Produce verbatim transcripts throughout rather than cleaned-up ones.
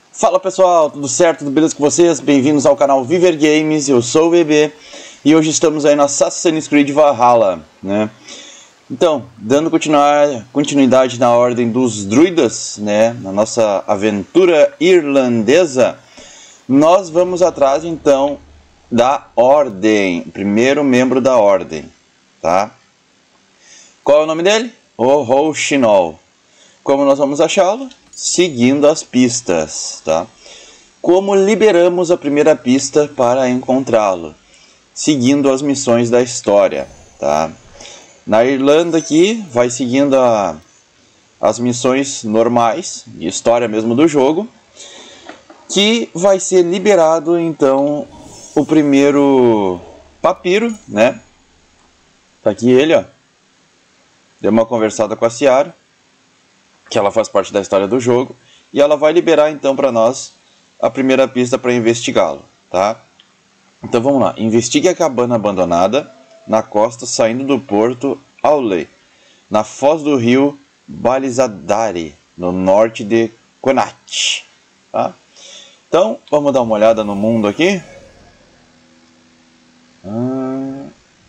Fala pessoal, tudo certo? Tudo beleza com vocês? Bem-vindos ao canal Viver Games, eu sou o Bebê e hoje estamos aí no Assassin's Creed Valhalla, né? Então, dando continuar, continuidade na ordem dos druidas, né? Na nossa aventura irlandesa, nós vamos atrás então da Ordem, primeiro membro da Ordem, tá? Qual é o nome dele? O Rouxinol. Como nós vamos achá-lo? Seguindo as pistas, tá? Como liberamos a primeira pista para encontrá-lo? Seguindo as missões da história, tá? Na Irlanda aqui, vai seguindo a, as missões normais, de história mesmo do jogo, que vai ser liberado então o primeiro papiro, né? Tá aqui ele, ó. Deu uma conversada com a Ciara, que ela faz parte da história do jogo, e ela vai liberar então para nós a primeira pista para investigá-lo, tá? Então vamos lá. Investigue a cabana abandonada na costa saindo do porto Auley, na foz do rio Balizadare, no norte de Connacht, tá? Então vamos dar uma olhada no mundo aqui. Ah...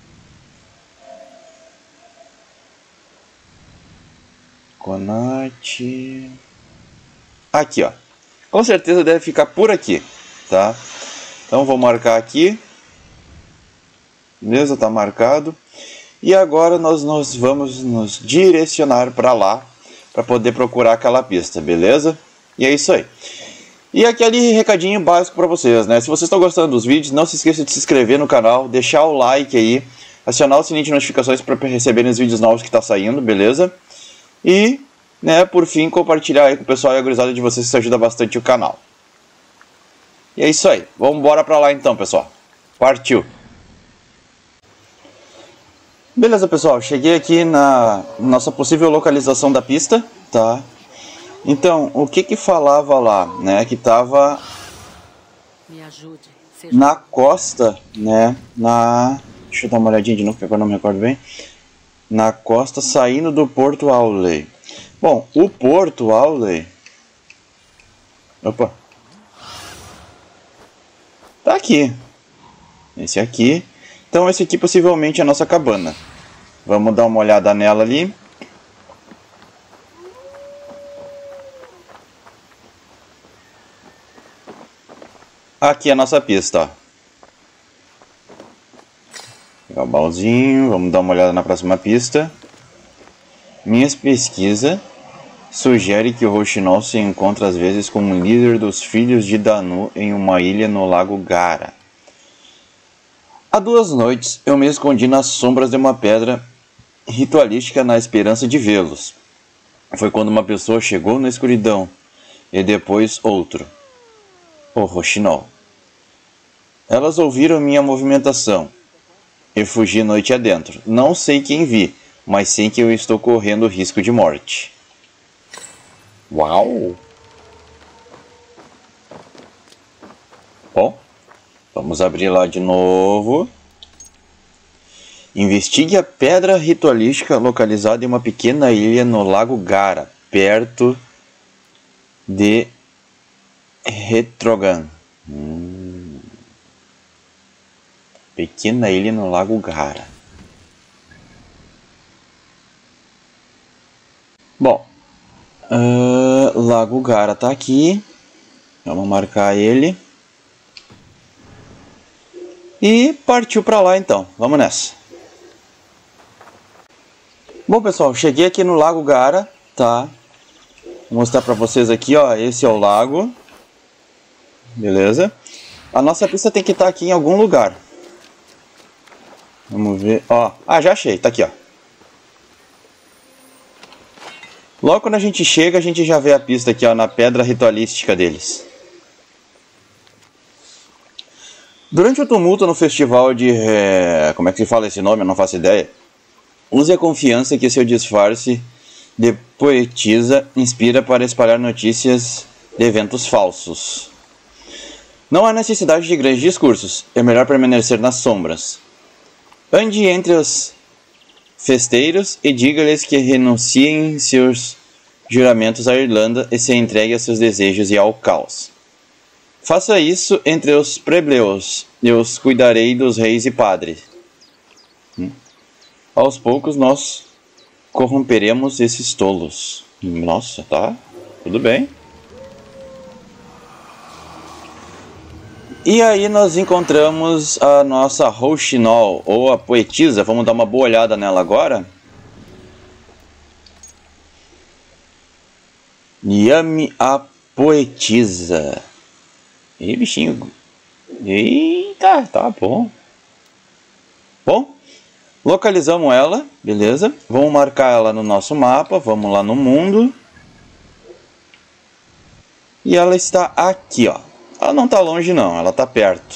Connacht. Aqui, ó. Com certeza deve ficar por aqui, tá? Então vou marcar aqui. Beleza, tá marcado. E agora nós, nós vamos nos direcionar para lá, para poder procurar aquela pista, beleza? E é isso aí. E aquele recadinho básico para vocês, né? Se vocês estão gostando dos vídeos, não se esqueça de se inscrever no canal, deixar o like aí, acionar o sininho de notificações para receberem os vídeos novos que tá saindo, beleza? E, né, por fim, compartilhar aí com o pessoal e a gurizada de vocês, que isso ajuda bastante o canal. E é isso aí. Vamos embora pra lá então, pessoal. Partiu! Beleza, pessoal. Cheguei aqui na nossa possível localização da pista, tá? Então, o que que falava lá, né? Que tava Me ajude, seja... na costa, né? Na... Deixa eu dar uma olhadinha de novo, porque agora não me recordo bem. Na costa saindo do Porto Auley. Bom, o Porto Auley... Opa! Tá aqui. Esse aqui. Então esse aqui possivelmente é a nossa cabana. Vamos dar uma olhada nela ali. Aqui é a nossa pista, ó. Pegar o baúzinho, vamos dar uma olhada na próxima pista. Minhas pesquisas sugerem que o Rouxinol se encontra às vezes como líder dos filhos de Danu em uma ilha no lago Gara. Há duas noites eu me escondi nas sombras de uma pedra ritualística na esperança de vê-los. Foi quando uma pessoa chegou na escuridão e depois outro. O Rouxinol. Elas ouviram minha movimentação. Eu fugi noite adentro. Não sei quem vi, mas sei que eu estou correndo risco de morte. Uau! Bom, vamos abrir lá de novo. Investigue a pedra ritualística localizada em uma pequena ilha no lago Gara, perto de Retrogan. Hum. Pequena ilha no lago Gara. Bom, uh, Lago Gara tá aqui. Vamos marcar ele. E partiu para lá então. Vamos nessa. Bom, pessoal, cheguei aqui no Lago Gara, tá? Vou mostrar para vocês aqui, ó. Esse é o lago. Beleza? A nossa pista tem que estar aqui em algum lugar. Vamos ver, ó. Ah, já achei, tá aqui, ó. Logo quando a gente chega, a gente já vê a pista aqui, ó, na pedra ritualística deles. Durante o tumulto no festival de... É, como é que se fala esse nome? Eu não faço ideia. Use a confiança que seu disfarce de poetisa inspira para espalhar notícias de eventos falsos. Não há necessidade de grandes discursos. É melhor permanecer nas sombras. Ande entre os festeiros e diga-lhes que renunciem seus juramentos à Irlanda e se entregue a seus desejos e ao caos. Faça isso entre os plebeios, e os cuidarei dos reis e padres. Hum. Aos poucos nós corromperemos esses tolos. Nossa, tá? Tudo bem. E aí nós encontramos a nossa Rouxinol, ou a poetisa. Vamos dar uma boa olhada nela agora. Yami a poetisa. Ih, bichinho. Eita, tá bom. Bom, localizamos ela, beleza? Vamos marcar ela no nosso mapa. Vamos lá no mundo. E ela está aqui, ó. Ela não está longe não, ela está perto.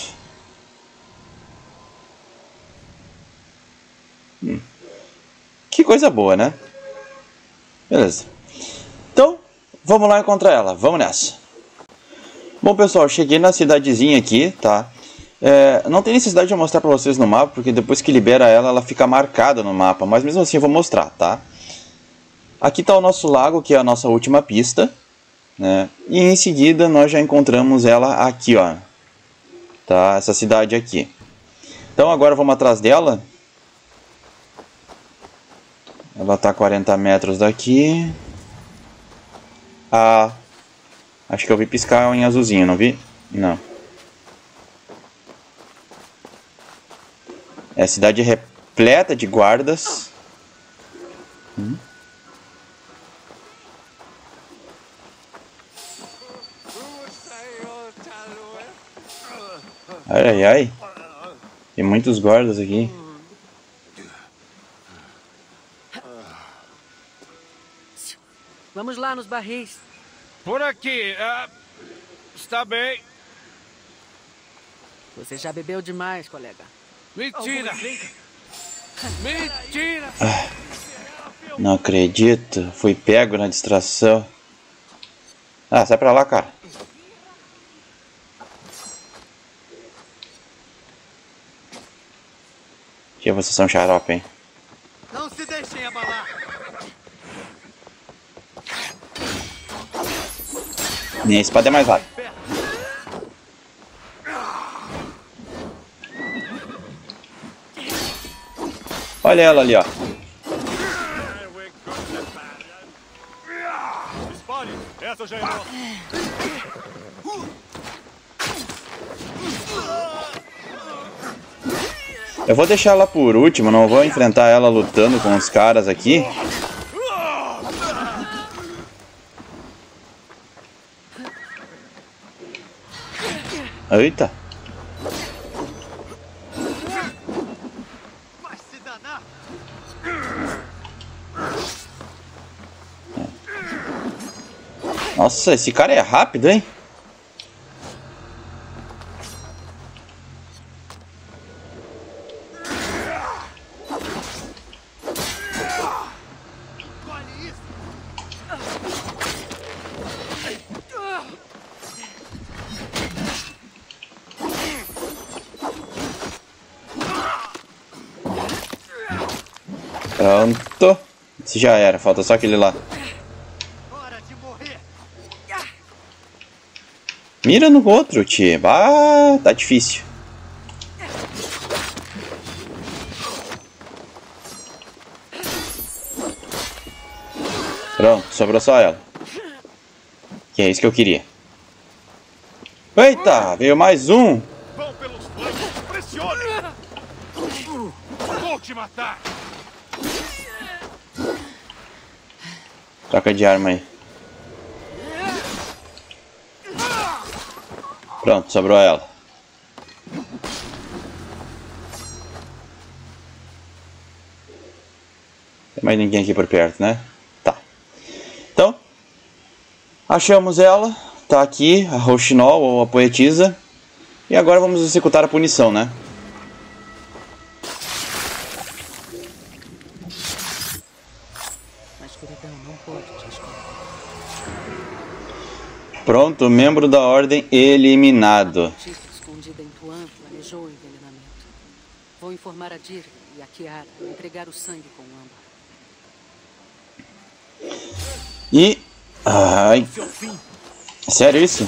Hum. Que coisa boa, né? Beleza. Então, vamos lá encontrar ela. Vamos nessa. Bom, pessoal, cheguei na cidadezinha aqui, tá? É, não tem necessidade de eu mostrar para vocês no mapa, porque depois que libera ela, ela fica marcada no mapa. Mas mesmo assim eu vou mostrar, tá? Aqui está o nosso lago, que é a nossa última pista, né? E em seguida nós já encontramos ela aqui, ó. Tá? Essa cidade aqui. Então agora vamos atrás dela. Ela está a quarenta metros daqui. Ah... Acho que eu vi piscar em azulzinho, não vi? Não. É a cidade repleta de guardas. Hum. Ai, ai, ai. Tem muitos guardas aqui. Vamos lá nos barris. Por aqui. Uh, está bem. Você já bebeu demais, colega. Mentira! Mentira! Ah, não acredito. Fui pego na distração. Ah, sai pra lá, cara. Que vocês são xarope, hein? Não se deixem abalar! Minha espada é mais rápida. Olha ela ali, ó. Essa já é Eu vou deixar ela por último, não vou enfrentar ela lutando com os caras aqui. Eita. Nossa, esse cara é rápido, hein? Pronto. Esse já era, falta só aquele lá. Mira no outro, tio. Ah, tá difícil. Pronto, sobrou só ela. Que é isso que eu queria. Eita, veio mais um. Vão pelos flancos, pressione! Vou te matar! Troca de arma aí. Pronto, sobrou ela. Tem mais ninguém aqui por perto, né? Tá. Então, achamos ela. Tá aqui, a Rouxinol, ou a poetisa. E agora vamos executar a punição, né? A escuridão não pode te esconder. Pronto, membro da ordem eliminado. A Tipo escondida em Tuan planejou o envenenamento. Vou informar a Dir e a Kiara a entregar o sangue com o âmbar. E... Ai... Sério isso?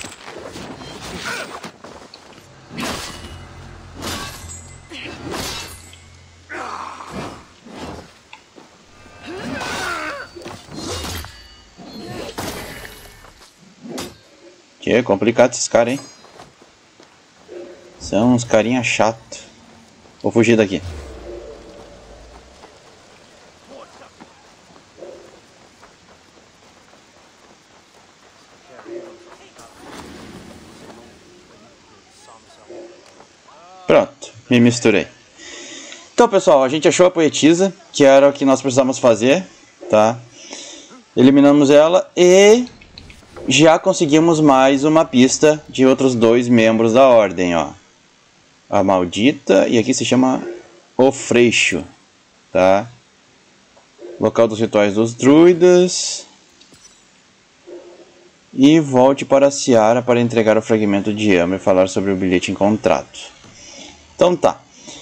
Que é complicado esses caras, hein? São uns carinha chato. Vou fugir daqui. Pronto, me misturei. Então, pessoal, a gente achou a poetisa, que era o que nós precisávamos fazer, tá? Eliminamos ela e já conseguimos mais uma pista de outros dois membros da ordem, ó. A maldita, e aqui se chama o Freixo, tá? Local dos rituais dos druidas. E volte para a Seara para entregar o fragmento de Amber e falar sobre o bilhete encontrado. Então tá.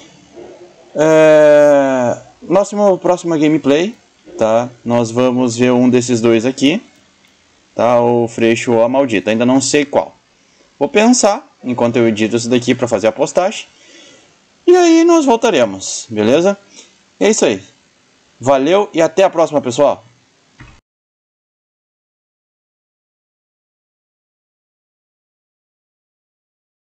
É... Nosso próximo gameplay, tá? Nós vamos ver um desses dois aqui, tá? O Freixo ou a maldita. Ainda não sei qual. Vou pensar enquanto eu edito isso daqui para fazer a postagem. E aí nós voltaremos, beleza? É isso aí. Valeu e até a próxima, pessoal.